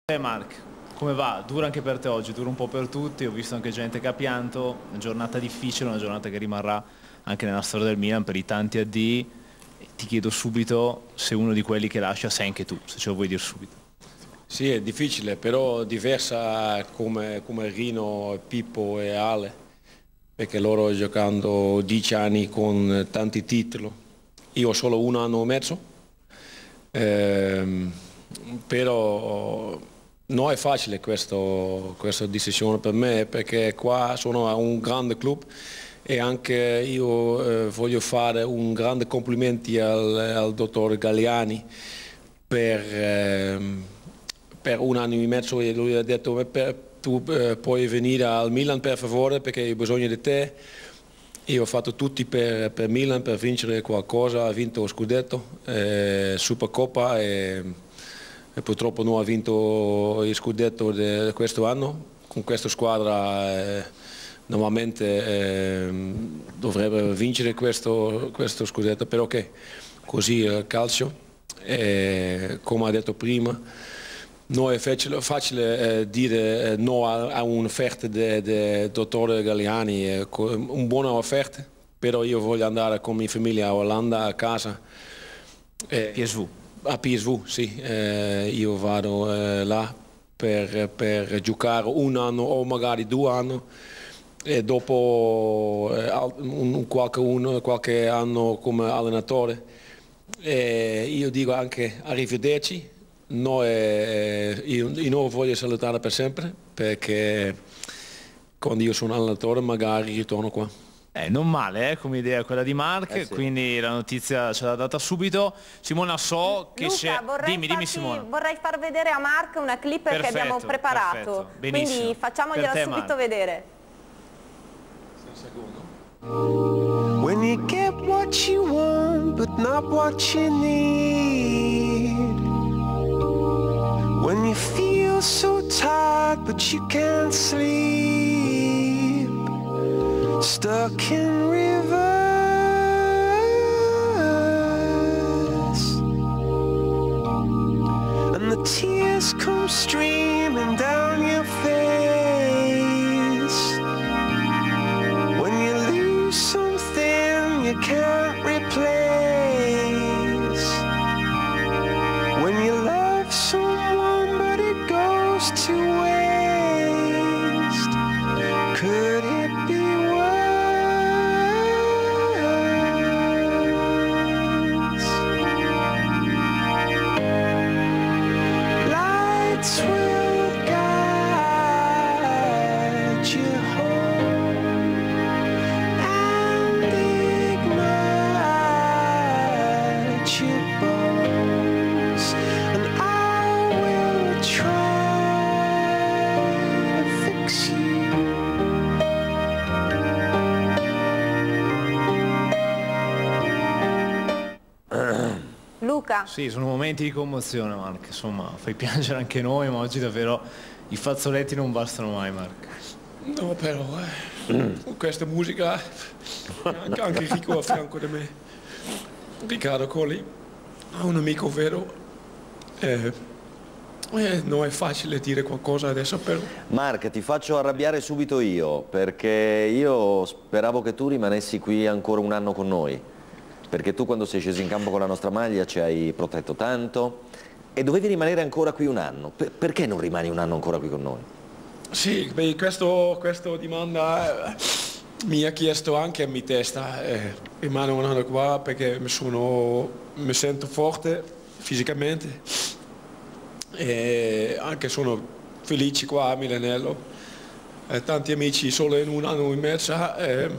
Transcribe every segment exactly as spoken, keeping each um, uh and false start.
Eh Mark, come va? Dura anche per te oggi, dura un po' per tutti, ho visto anche gente che ha pianto, una giornata difficile, una giornata che rimarrà anche nella storia del Milan per i tanti addii. Ti chiedo subito se uno di quelli che lascia sei anche tu, se ce lo vuoi dire subito. Sì, è difficile, però diversa come, come Rino, Pippo e Ale, perché loro giocando dieci anni con tanti titoli, io ho solo un anno e mezzo, ehm, però non è facile questo, questa decisione per me, perché qua sono a un grande club e anche io eh, voglio fare un grande complimenti al, al dottor Galliani per, eh, per un anno e mezzo, e lui ha detto per, tu eh, puoi venire al Milan per favore perché ho bisogno di te. Io ho fatto tutti per, per Milan per vincere qualcosa, ha vinto lo scudetto, eh, Supercoppa e, e purtroppo non ha vinto il scudetto di questo anno. Con questa squadra eh, normalmente eh, dovrebbe vincere questo, questo scudetto, però che così il calcio, eh, come ha detto prima, non è facile, facile eh, dire eh, no a, a un'offerta del dottore Galliani, eh, una buona offerta, però io voglio andare con mia famiglia a Olanda, a casa. Eh, P S V? A P S V, sì, eh, io vado eh, là per, per giocare un anno o magari due anni e dopo eh, un, qualche, un, qualche anno come allenatore. E io dico anche arrivederci. No, eh, io, io non voglio salutare per sempre perché quando io sono allenatore magari ritorno qua. Eh, non male eh, come idea quella di Mark, eh sì. Quindi la notizia ce l'ha data subito. Simona, so che c'è... Dimmi, dimmi Simona. Vorrei far vedere a Mark una clip perfetto, che abbiamo preparato, quindi facciamogliela te, subito Mark. vedere. Un secondo. When you get what you want but not what you need, when you feel so tired but you can't sleep, stuck in reverse, and the tears come streaming down your face, when you lose something you can't replace, when you love someone but it goes to waste, could it be worse? Lights will guide you home and ignite your bones, and I will try to fix you. Luca, Sì, sono momenti di commozione Mark, insomma fai piangere anche noi, ma oggi davvero i fazzoletti non bastano mai Mark. No, però eh, con questa musica anche, anche Rico a fianco di me, Riccardo Colli, un amico vero, eh, eh, non è facile dire qualcosa adesso, però Mark, ti faccio arrabbiare subito io, perché io speravo che tu rimanessi qui ancora un anno con noi, perché tu quando sei sceso in campo con la nostra maglia ci hai protetto tanto e dovevi rimanere ancora qui un anno. Per- perché non rimani un anno ancora qui con noi? sì, beh, questo, questa domanda eh, mi ha chiesto anche a mia testa, eh, rimane un anno qua perché mi, sono, mi sento forte fisicamente e anche sono felice qua a Milanello, eh, tanti amici solo in un anno e mezzo, eh,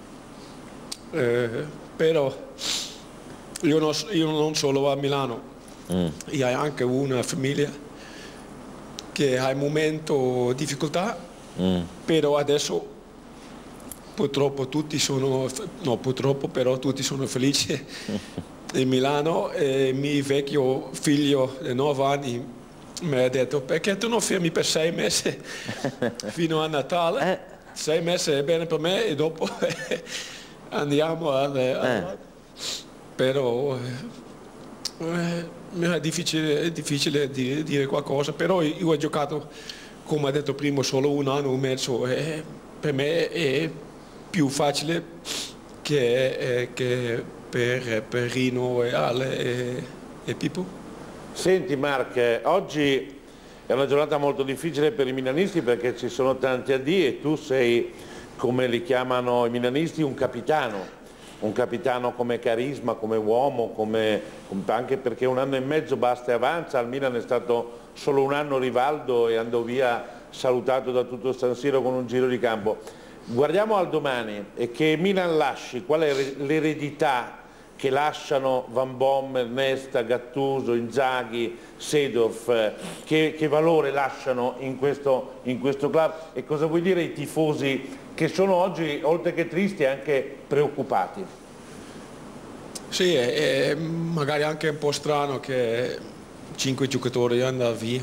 eh, però io non, io non solo a Milano, mm. io ho anche una famiglia che ha un momento di difficoltà, mm. però adesso purtroppo tutti sono, no purtroppo però tutti sono felici in Milano, e mio vecchio figlio di nove anni mi ha detto perché tu non fermi per sei mesi fino a Natale, eh. sei mesi è bene per me e dopo andiamo a... a eh. però Eh, è difficile, è difficile di, dire qualcosa, però io ho giocato, come ho detto prima, solo un anno e mezzo e per me è più facile che, eh, che per, per Rino e Ale e, e Pippo. Senti Mark, oggi è una giornata molto difficile per i milanisti perché ci sono tanti addii e tu sei, come li chiamano i milanisti, un capitano. Un capitano come carisma, come uomo, come, anche perché un anno e mezzo basta e avanza. Al Milan è stato solo un anno Rivaldo e andò via salutato da tutto San Siro con un giro di campo. Guardiamo al domani e che Milan lasci, qual è l'eredità che lasciano Van Bommel, Nesta, Gattuso, Inzaghi, Seedorf, che, che valore lasciano in questo, in questo club e cosa vuol dire ai tifosi che sono oggi, oltre che tristi, anche preoccupati? Sì, è, è magari anche un po' strano che cinque giocatori andano via,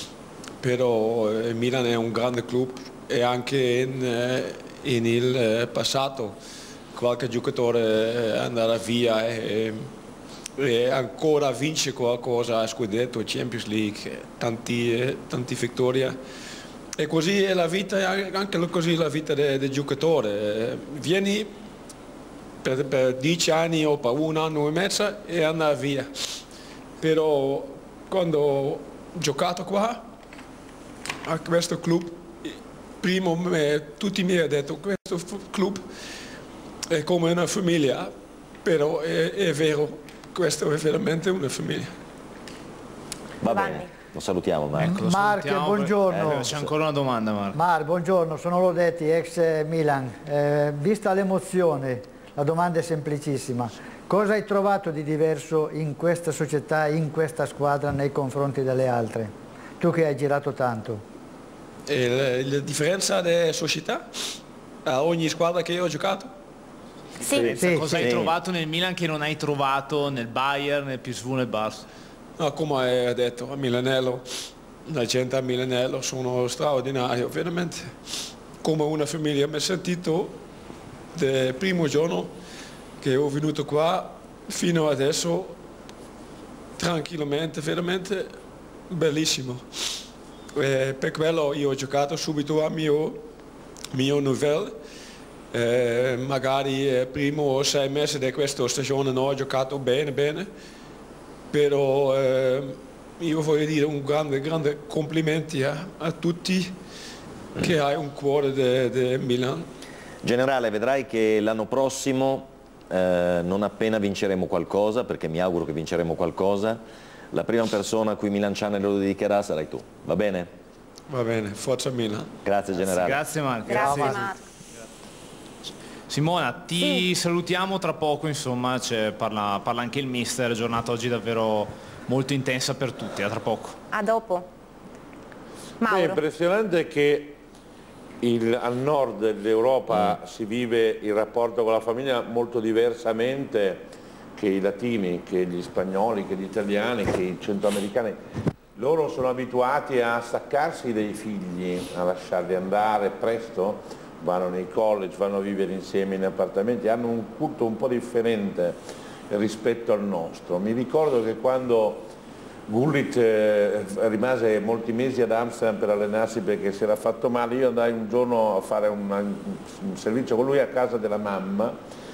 però il Milan è un grande club e anche in, in il passato qualche giocatore andrà via e, e ancora vince qualcosa, Scudetto, Champions League, tanti, tanti vittorie. E così è la vita, anche così la vita del, del giocatore. Vieni per, per dieci anni o per un anno e mezzo e andrà via. Però quando ho giocato qua, a questo club, prima me, tutti mi hanno detto che questo club è come una famiglia, però è, è vero, questo è veramente una famiglia. Va bene, lo salutiamo Marco. Ecco, Marco, buongiorno. Eh, c'è ancora una domanda Marco. Marco, buongiorno, sono Lodetti, ex Milan. Eh, vista l'emozione, la domanda è semplicissima. Cosa hai trovato di diverso in questa società, in questa squadra nei confronti delle altre? Tu che hai girato tanto. E la, la differenza della società a ogni squadra che io ho giocato? Sì. Sì, cosa sì. hai trovato nel Milan che non hai trovato nel Bayern, nel P S V, nel Barça? No, come hai detto, a Milanello, la gente a Milanello sono straordinario, veramente come una famiglia. Mi ho sentito dal primo giorno che ho venuto qua fino adesso tranquillamente, veramente bellissimo. E per quello io ho giocato subito a mio, mio livello. Eh, magari eh, primo o sei mesi di questa stagione non ho giocato bene, bene, però eh, io voglio dire un grande, grande complimenti a, a tutti che hai un cuore di Milan. Generale, vedrai che l'anno prossimo, eh, non appena vinceremo qualcosa, perché mi auguro che vinceremo qualcosa, la prima persona a cui Milanciane lo dedicherà sarai tu, va bene? Va bene, forza Milan. Grazie Generale. Grazie Marco. Grazie, Grazie. Marco. Simona, ti sì. salutiamo tra poco, insomma, parla, parla anche il mister, giornata oggi davvero molto intensa per tutti, a tra poco. A dopo. Mauro. Beh, è impressionante che il, al nord dell'Europa mm. si vive il rapporto con la famiglia molto diversamente che i latini, che gli spagnoli, che gli italiani, che i centroamericani. Loro sono abituati a staccarsi dei figli, a lasciarli andare presto, vanno nei college, vanno a vivere insieme in appartamenti, hanno un culto un po' differente rispetto al nostro. Mi ricordo che quando Gullit eh, rimase molti mesi ad Amsterdam per allenarsi perché si era fatto male, io andai un giorno a fare una, un servizio con lui a casa della mamma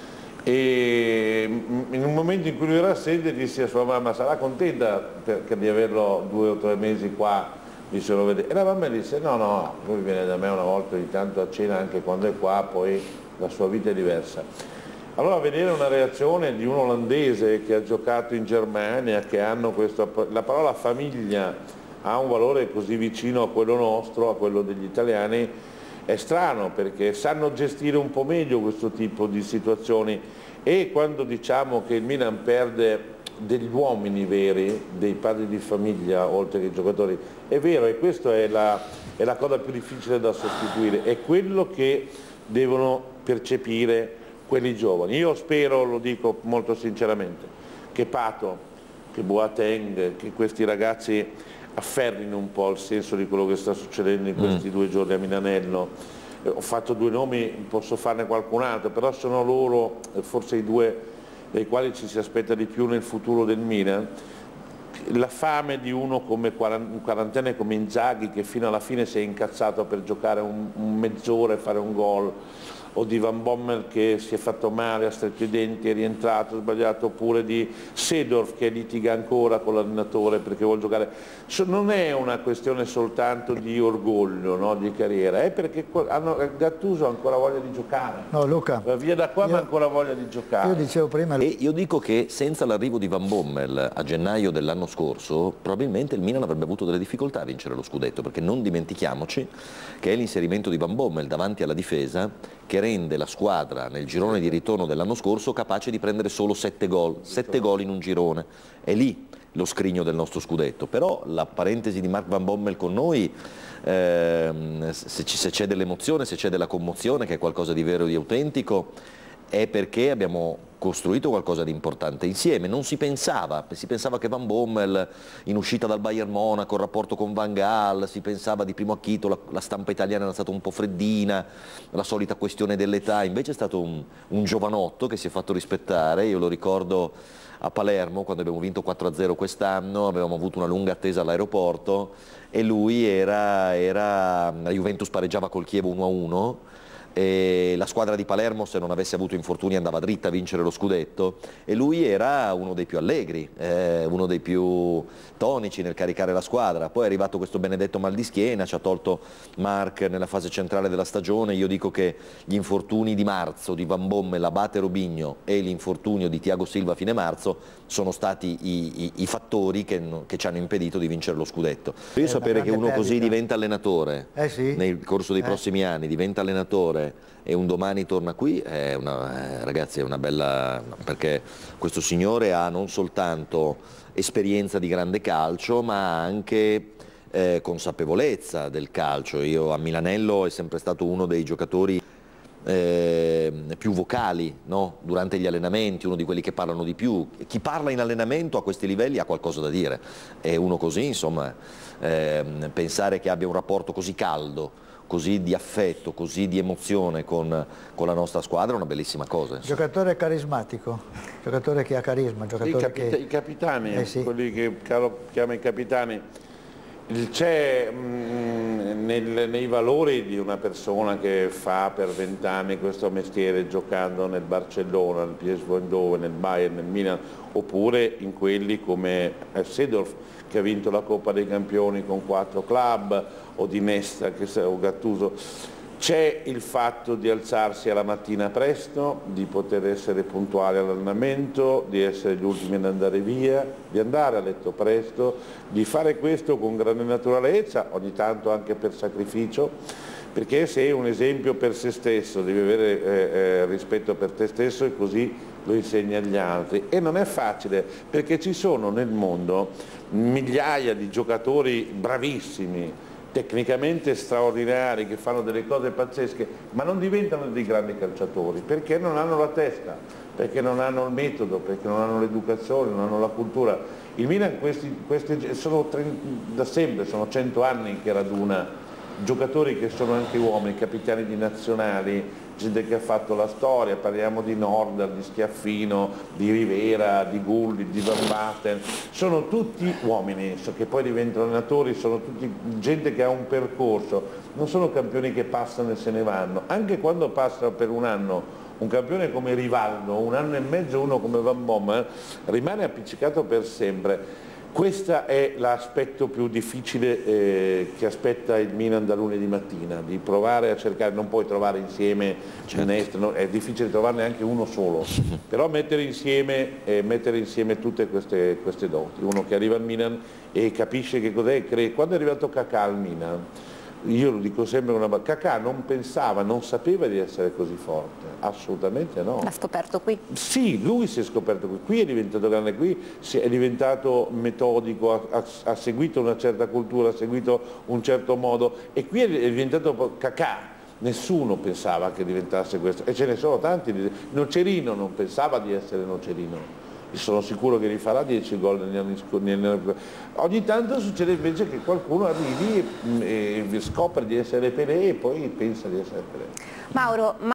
e in un momento in cui lui era assente disse a sua mamma: sarà contenta perché di averlo due o tre mesi qua? E la mamma disse: no, no, lui viene da me una volta ogni tanto a cena anche quando è qua, poi la sua vita è diversa. Allora vedere una reazione di un olandese che ha giocato in Germania, che hanno questo, la parola famiglia ha un valore così vicino a quello nostro, a quello degli italiani, è strano perché sanno gestire un po' meglio questo tipo di situazioni e quando diciamo che il Milan perde degli uomini veri, dei padri di famiglia oltre che i giocatori, è vero e questa è la, è la cosa più difficile da sostituire, è quello che devono percepire quelli giovani. Io spero, lo dico molto sinceramente, che Pato, che Boateng, che questi ragazzi afferrino un po' il senso di quello che sta succedendo in questi mm. due giorni a Milanello. Eh, ho fatto due nomi, posso farne qualcun altro, però sono loro forse i due dai quali ci si aspetta di più nel futuro del Milan, la fame di uno come un quarantenne come Inzaghi, che fino alla fine si è incazzato per giocare un, un mezz'ora e fare un gol, o di Van Bommel che si è fatto male, ha stretto i denti, è rientrato, ha sbagliato, oppure di Seedorf che litiga ancora con l'allenatore perché vuole giocare. Non è una questione soltanto di orgoglio, no, di carriera, è perché hanno, Gattuso ha ancora voglia di giocare. No, Luca, va via da qua io, ma ha ancora voglia di giocare. Io dicevo prima... E io dico che senza l'arrivo di Van Bommel a gennaio dell'anno scorso probabilmente il Milan avrebbe avuto delle difficoltà a vincere lo scudetto, perché non dimentichiamoci che è l'inserimento di Van Bommel davanti alla difesa che rende la squadra nel girone di ritorno dell'anno scorso capace di prendere solo sette gol, sette gol in un girone. È lì lo scrigno del nostro scudetto. Però la parentesi di Mark Van Bommel con noi, ehm, se c'è dell'emozione, se c'è della commozione, che è qualcosa di vero e di autentico, è perché abbiamo costruito qualcosa di importante insieme. Non si pensava, si pensava che Van Bommel in uscita dal Bayern Monaco, il rapporto con Van Gaal, si pensava di primo acchito, la, la stampa italiana era stata un po' freddina, la solita questione dell'età, invece è stato un, un giovanotto che si è fatto rispettare. Io lo ricordo a Palermo quando abbiamo vinto quattro a zero quest'anno, avevamo avuto una lunga attesa all'aeroporto e lui era, era, la Juventus pareggiava col Chievo uno a uno, e la squadra di Palermo, se non avesse avuto infortuni, andava dritta a vincere lo scudetto, e lui era uno dei più allegri, eh, uno dei più tonici nel caricare la squadra. Poi è arrivato questo benedetto mal di schiena, ci ha tolto Mark nella fase centrale della stagione. Io dico che gli infortuni di marzo di Van Bommel, Abate, Robinho e l'infortunio di Thiago Silva a fine marzo sono stati i, i, i fattori che, che ci hanno impedito di vincere lo scudetto. Io sapere che uno perdita. Così diventa allenatore, eh sì. nel corso dei eh. prossimi anni diventa allenatore e un domani torna qui, è una, eh, ragazzi, è una bella, perché questo signore ha non soltanto esperienza di grande calcio ma anche eh, consapevolezza del calcio. Io a Milanello è sempre stato uno dei giocatori eh, più vocali, no? Durante gli allenamenti, uno di quelli che parlano di più. Chi parla in allenamento a questi livelli ha qualcosa da dire, è uno così, insomma, eh, pensare che abbia un rapporto così caldo, così di affetto, così di emozione con, con la nostra squadra è una bellissima cosa. Insomma. Giocatore carismatico, giocatore che ha carisma, giocatore I, capita che... i capitani, eh sì. quelli che Carlo chiama i capitani, c'è nel, nei valori di una persona che fa per vent'anni questo mestiere giocando nel Barcellona, nel P S V Eindhoven, nel Bayern, nel Milan, oppure in quelli come Seedorf che ha vinto la Coppa dei Campioni con quattro club, o di Nesta che, o Gattuso. C'è il fatto di alzarsi alla mattina presto, di poter essere puntuali all'allenamento, di essere gli ultimi ad andare via, di andare a letto presto, di fare questo con grande naturalezza, ogni tanto anche per sacrificio, perché sei un esempio per se stesso, devi avere eh, eh, rispetto per te stesso e così lo insegni agli altri. E non è facile, perché ci sono nel mondo migliaia di giocatori bravissimi, tecnicamente straordinari, che fanno delle cose pazzesche, ma non diventano dei grandi calciatori, perché non hanno la testa, perché non hanno il metodo, perché non hanno l'educazione, non hanno la cultura. Il Milan questi, questi sono da sempre, sono cento anni che raduna giocatori che sono anche uomini, capitani di nazionali, gente che ha fatto la storia, parliamo di Nordal, di Schiaffino, di Rivera, di Gulli, di Van Basten, sono tutti uomini che poi diventano allenatori, sono tutti gente che ha un percorso, non sono campioni che passano e se ne vanno. Anche quando passa per un anno un campione come Rivaldo, un anno e mezzo uno come Van Bommel, rimane appiccicato per sempre. Questo è l'aspetto più difficile eh, che aspetta il Milan da lunedì mattina, di provare a cercare, non puoi trovare insieme, certo. no, è difficile trovarne anche uno solo, però mettere insieme, eh, mettere insieme tutte queste, queste doti. Uno che arriva al Milan e capisce che cos'è, quando è arrivato Kakà al Milan, io lo dico sempre una battuta, Kakà non pensava, non sapeva di essere così forte, assolutamente no. L'ha scoperto qui? Sì, lui si è scoperto qui, qui è diventato grande, qui è diventato metodico, ha, ha seguito una certa cultura, ha seguito un certo modo e qui è diventato Kakà. Nessuno pensava che diventasse questo e ce ne sono tanti. Nocerino non pensava di essere Nocerino. Sono sicuro che rifarà dieci gol negli anni scorsi. Ogni tanto succede invece che qualcuno arrivi e, e scopre di essere Pelé e poi pensa di essere Pelé. Mauro,